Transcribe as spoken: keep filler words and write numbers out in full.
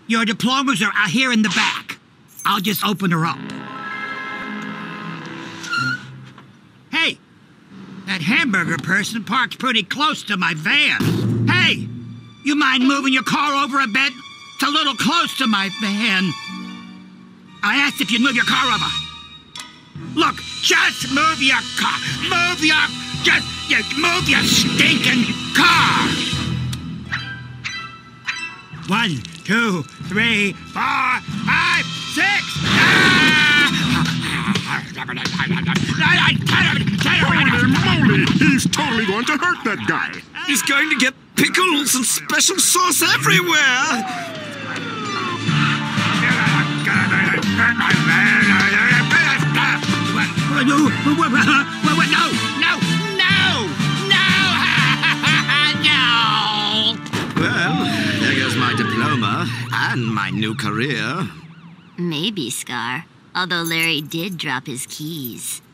Your diplomas are out here in the back. I'll just open her up. Hey, that hamburger person parked pretty close to my van. Hey, you mind moving your car over a bit? It's a little close to my van. I asked if you'd move your car over. Look, just move your car. Move your... Just... just move your stinking car. One, two, three, four, five, six. Holy moly! He's totally going to hurt that guy. He's going to get pickles and special sauce everywhere. No, no, no, no, no! Well, there goes my diploma and my new career. Maybe, Scar. Although Larry did drop his keys.